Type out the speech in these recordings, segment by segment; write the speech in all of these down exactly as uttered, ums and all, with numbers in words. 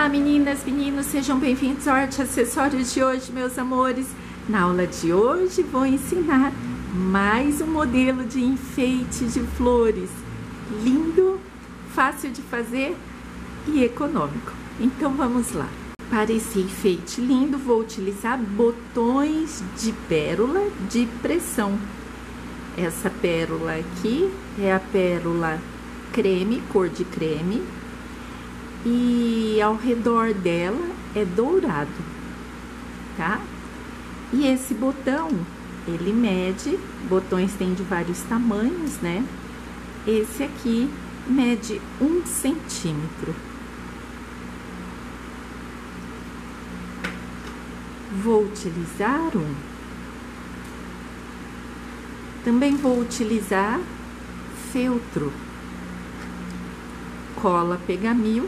Olá meninas, meninos, sejam bem-vindos ao Arte Acessórios de hoje, meus amores. Na aula de hoje vou ensinar mais um modelo de enfeite de flores. Lindo, fácil de fazer e econômico. Então vamos lá. Para esse enfeite lindo vou utilizar botões de pérola de pressão. Essa pérola aqui é a pérola creme, cor de creme. E ao redor dela é dourado, tá? E esse botão, ele mede, botões tem de vários tamanhos, né? Esse aqui mede um centímetro. Vou utilizar um. Também vou utilizar feltro, cola pegamil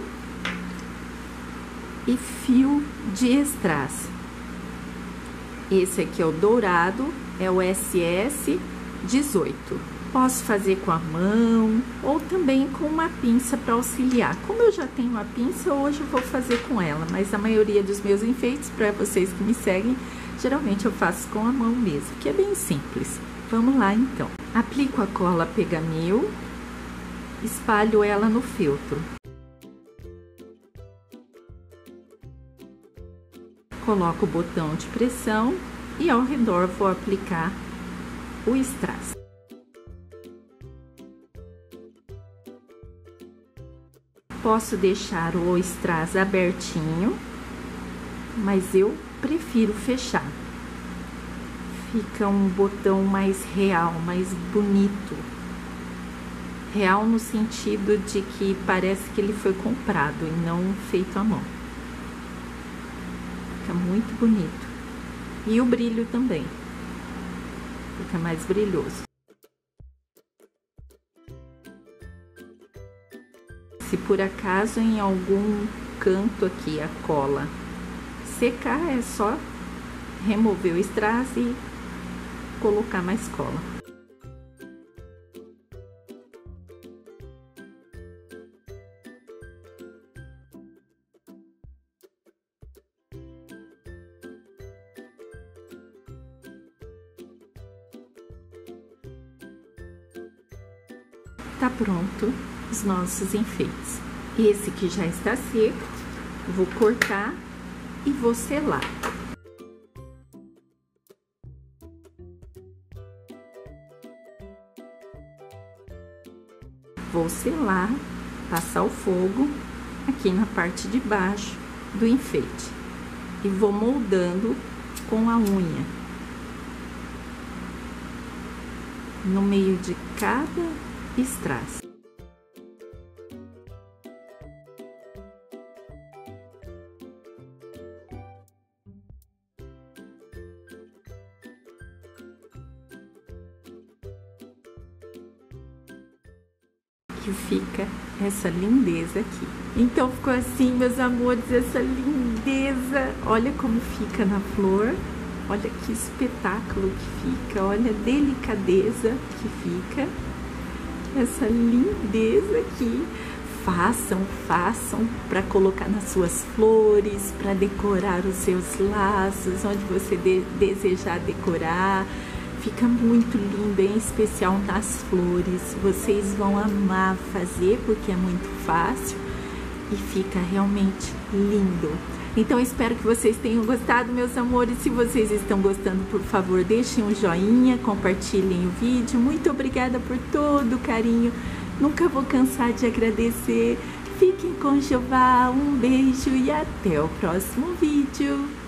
e fio de strass. Esse aqui é o dourado, é o S S dezoito. Posso fazer com a mão ou também com uma pinça para auxiliar. Como eu já tenho uma pinça, hoje eu vou fazer com ela, mas a maioria dos meus enfeites, para vocês que me seguem, geralmente eu faço com a mão mesmo, que é bem simples. Vamos lá então. Aplico a cola pegamil, espalho ela no feltro. Coloco o botão de pressão e ao redor vou aplicar o strass. Posso deixar o strass abertinho, mas eu prefiro fechar. Fica um botão mais real, mais bonito. Real no sentido de que parece que ele foi comprado e não feito à mão. Fica muito bonito. E o brilho também. Fica mais brilhoso. Se por acaso em algum canto aqui a cola secar, é só remover o strass e colocar mais cola. Tá pronto os nossos enfeites. Esse que já está seco, vou cortar e vou selar. Vou selar, passar o fogo aqui na parte de baixo do enfeite e vou moldando com a unha no meio de cada strass. Que fica essa lindeza aqui. Então ficou assim, meus amores, essa lindeza. Olha como fica na flor. Olha que espetáculo que fica, olha a delicadeza que fica, essa lindeza aqui. Façam, façam para colocar nas suas flores, para decorar os seus laços, onde você de, desejar decorar. Fica muito lindo, em especial nas flores. Vocês vão amar fazer porque é muito fácil e fica realmente lindo. Então, espero que vocês tenham gostado, meus amores. Se vocês estão gostando, por favor, deixem um joinha, compartilhem o vídeo. Muito obrigada por todo o carinho. Nunca vou cansar de agradecer. Fiquem com Jeová, um beijo e até o próximo vídeo.